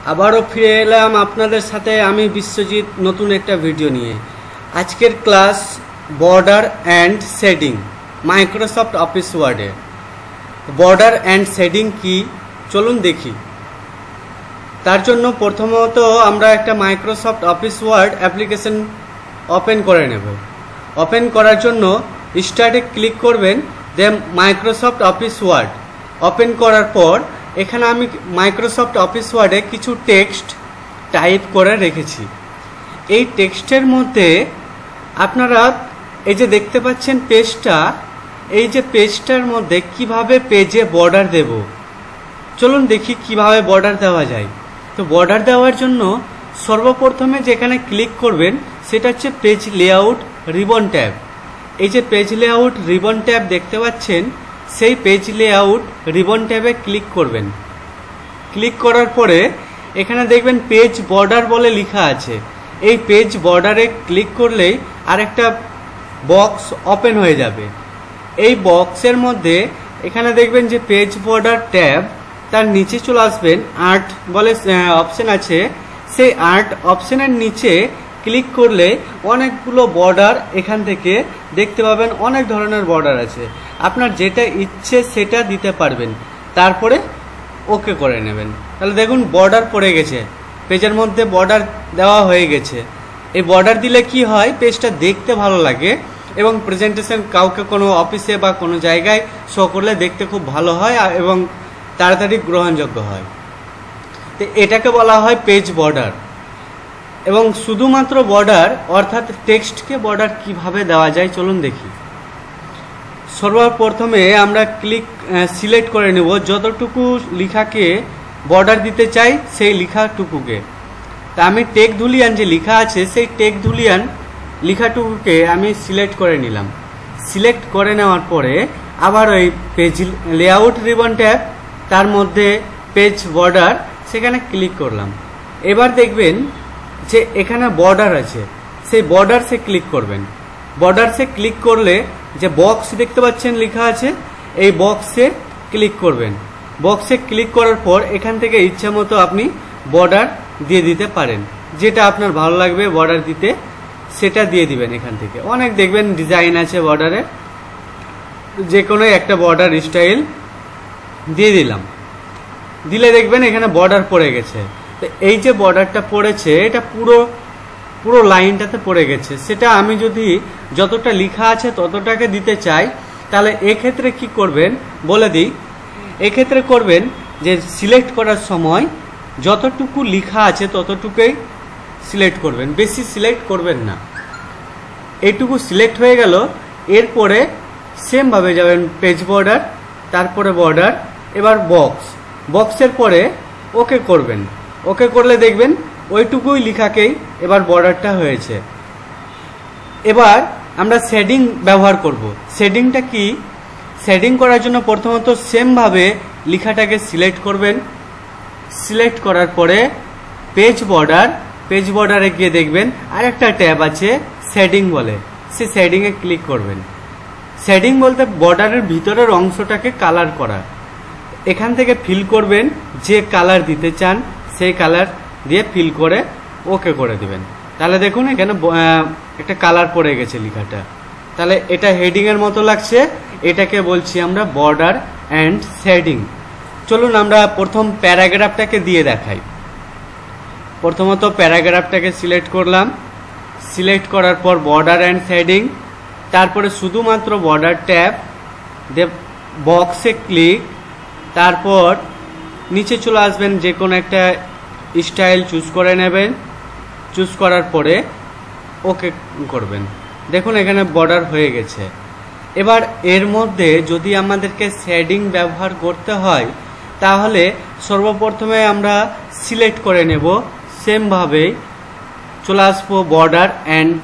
আবারও ফিরে এলাম আপনাদের সাথে আমি বিশ্বজিৎ নতুন একটা ভিডিও নিয়ে। আজকের class border and shading Microsoft Office ওয়ার্ডে। বর্ডার অ্যান্ড শেডিং কি চলুন দেখি। তার জন্য প্রথমত আমরা একটা Microsoft Office Word application open করে নেব। ওপেন করার জন্য স্টার্টে ক্লিক করবেন, then Microsoft Office Word. Open করার পর এখানে আমি মাইক্রোসফট অফিস ওয়ার্ডে কিছু টেক্সট টাইপ করে রেখেছি। এই টেক্সটের মধ্যে আপনারা এই যে দেখতে পাচ্ছেন পেজটা, এই যে পেজটার মধ্যে কিভাবে পেজে বর্ডার দেব চলুন দেখি কিভাবে বর্ডার দেওয়া যায়। তো বর্ডার দেওয়ার জন্য সর্বপ্রথমে যেখানে ক্লিক করবেন সেটা হচ্ছে পেজ লেআউট রিবন ট্যাব। এই যে পেজ লেআউট রিবন ট্যাব দেখতে পাচ্ছেন, সেই পেজ লেআউট রিবন ট্যাবে ক্লিক করবেন। ক্লিক করার পরে এখানে দেখবেন পেজ বর্ডার বলে লেখা আছে। এই পেজ বর্ডারে ক্লিক করলেই আরেকটা বক্স ওপেন হয়ে যাবে। এই বক্সের মধ্যে এখানে দেখবেন যে পেজ বর্ডার ট্যাব, তার নিচে চলে আসবেন আর্ট বলে অপশন আছে। সেই আর্ট অপশনের নিচে ক্লিক করলে অনেকগুলো বর্ডার এখান থেকে দেখতে পাবেন। অনেক ধরনের বর্ডার আছে, আপনার যেটা ইচ্ছে সেটা দিতে পারবেন। তারপরে ওকে করে নেবেন। তাহলে দেখুন বর্ডার পড়ে গেছে, পেজের মধ্যে বর্ডার দেওয়া হয়ে গেছে। এই বর্ডার দিলে কি হয়, পেজটা দেখতে ভালো লাগে এবং প্রেজেন্টেশন কাউকে কোনো অফিসে বা কোনো জায়গায় শো করলে দেখতে খুব ভালো হয় এবং তাড়াতাড়ি গ্রহণযোগ্য হয়। তো এটাকে বলা হয় পেজ বর্ডার। এবং শুধুমাত্র বর্ডার অর্থাৎ টেক্সটকে বর্ডার কিভাবে দেওয়া যায় চলুন দেখি। সর্বপ্রথমে আমরা সিলেক্ট করে নেব যতটুকু লেখাকে বর্ডার দিতে চাই সেই লেখাটুকুকে। তা আমি টেক ধুলিয়ান যে লেখা আছে সেই টেক ধুলিয়ান লেখাটুকুকে আমি সিলেক্ট করে নিলাম। সিলেক্ট করে নেওয়ার পরে আবার ওই পেজ লেআউট রিবন ট্যাব, তার মধ্যে পেজ বর্ডার, সেখানে ক্লিক করলাম। এবার দেখবেন যে এখানে বর্ডার আছে, সেই বর্ডারসে ক্লিক করবেন। বর্ডারসে ক্লিক করলে যে বক্স দেখতে পাচ্ছেন লেখা আছে, এই বক্সে ক্লিক করবেন। বক্সে ক্লিক করার পর এখান থেকে ইচ্ছা মতো আপনি বর্ডার দিয়ে দিতে পারেন, যেটা আপনার ভালো লাগবে বর্ডার দিতে সেটা দিয়ে দিবেন। এখান থেকে অনেক দেখবেন ডিজাইন আছে বর্ডারে, যে কোনো একটা বর্ডার স্টাইল দিয়ে দিলাম। দিলে দেখবেন এখানে বর্ডার পড়ে গেছে। তো এই যে বর্ডারটা পড়েছে এটা পুরো লাইনটাতে পড়ে গেছে। সেটা আমি যদি যতটা লেখা আছে ততটাকে দিতে চাই, তাহলে এক্ষেত্রে কি করবেন বলে দিই। এক্ষেত্রে করবেন যে সিলেক্ট করার সময় যতটুকু লেখা আছে ততটুকুই সিলেক্ট করবেন, বেশি সিলেক্ট করবেন না। এইটুকু সিলেক্ট হয়ে গেল। এরপরে সেমভাবে যাবেন পেজ বর্ডার, তারপরে বর্ডার, এবার বক্সের পরে ওকে করবেন। ওকে করলে দেখবেন ওইটুকুই লেখাকেই এবার বর্ডারটা হয়েছে। এবার আমরা শেডিং ব্যবহার করব। শেডিংটা কি? শেডিং করার জন্য প্রথমত সেমভাবে লেখাটাকে সিলেক্ট করবেন। সিলেক্ট করার পরে পেজ বর্ডারে গিয়ে দেখবেন আরেকটা ট্যাব আছে শেডিং বলে, সেই শেডিংয়ে ক্লিক করবেন। শেডিং বলতে বর্ডারের ভিতরের অংশটাকে কালার করা। এখান থেকে ফিল করবেন যে কালার দিতে চান, সেই কালার দিয়ে ফিল করে ওকে করে দিবেন। তাহলে দেখুন এখানে একটা কালার পড়ে গেছে লেখাটা। তাহলে এটা হেডিং এর মতো লাগছে, এটাকে বলছি আমরা বর্ডার অ্যান্ড শেডিং। চলুন আমরা প্রথম প্যারাগ্রাফটাকে দিয়ে দেখাই। প্রথমত প্যারাগ্রাফটাকে সিলেক্ট করলাম। সিলেক্ট করার পর বর্ডার অ্যান্ড শেডিং, তারপরে শুধুমাত্র বর্ডার ট্যাব, বক্সে ক্লিক, তারপর নিচে চলে আসবেন, যে কোনো একটা স্টাইল চুজ করে নেবেন। চুজ করার পরে ওকে করবেন। দেখুন এখানে বর্ডার হয়ে গেছে। এবার এর মধ্যে যদি আমাদেরকে শেডিং ব্যবহার করতে হয় তাহলে সর্বপ্রথমে আমরা সিলেক্ট করে নেব। সেমভাবে চলে আসবো বর্ডার অ্যান্ড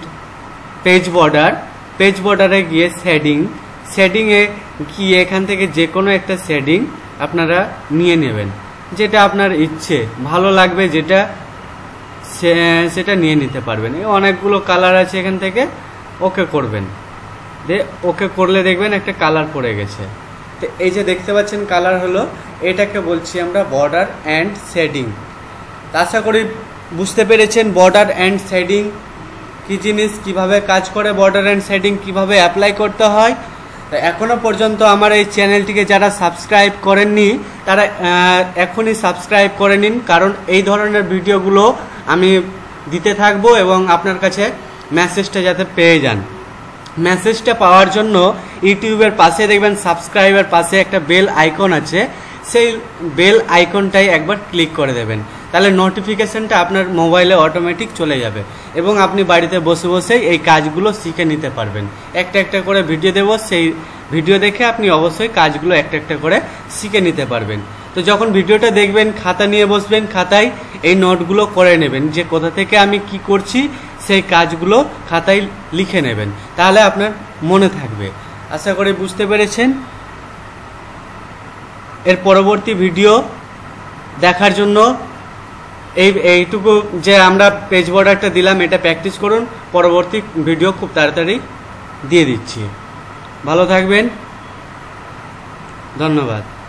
পেজ বর্ডারে গিয়ে শেডিংয়ে গিয়ে এখান থেকে যে কোনো একটা শেডিং আপনারা নিয়ে নেবেন, যেটা আপনার ইচ্ছে ভালো লাগবে, যেটা সেটা নিয়ে নিতে পারবেন। এই অনেকগুলো কালার আছে, এখান থেকে ওকে করবেন। ওকে করলে দেখবেন একটা কালার পড়ে গেছে। তো এই যে দেখতে পাচ্ছেন কালার হলো, এটাকে বলছি আমরা বর্ডার অ্যান্ড শেডিং। আশা করি বুঝতে পেরেছেন বর্ডার অ্যান্ড শেডিং কী জিনিস, কিভাবে কাজ করে, বর্ডার অ্যান্ড শেডিং কিভাবে অ্যাপ্লাই করতে হয়। তো এখনও পর্যন্ত আমার এই চ্যানেলটিকে যারা সাবস্ক্রাইব করেননি তারা এখনই সাবস্ক্রাইব করে নিন, কারণ এই ধরনের ভিডিওগুলো আমি দিতে থাকবো এবং আপনার কাছে মেসেজটা যাতে পেয়ে যান। মেসেজটা পাওয়ার জন্য ইউটিউবের পাশে দেখবেন সাবস্ক্রাইবের পাশে একটা বেল আইকন আছে, সেই বেল আইকনটাই একবার ক্লিক করে দেবেন, তাহলে নোটিফিকেশনটা আপনার মোবাইলে অটোমেটিক চলে যাবে এবং আপনি বাড়িতে বসে বসেই এই কাজগুলো শিখে নিতে পারবেন। একটা একটা করে ভিডিও দেবো, সেই ভিডিও দেখে আপনি অবশ্যই কাজগুলো একটা একটা করে শিখে নিতে পারবেন। তো যখন ভিডিওটা দেখবেন খাতা নিয়ে বসবেন, খাতায় এই নোটগুলো করে নেবেন যে কোথা থেকে আমি কি করছি, সেই কাজগুলো খাতায় লিখে নেবেন, তাহলে আপনার মনে থাকবে। আশা করি বুঝতে পেরেছেন। এর পরবর্তী ভিডিও দেখার জন্য এইটুকু যে আমরা পেজ বর্ডারটা দিলাম এটা প্র্যাকটিস করুন, পরবর্তী ভিডিও খুব তাড়াতাড়ি দিয়ে দিচ্ছি। ভালো থাকবেন, ধন্যবাদ।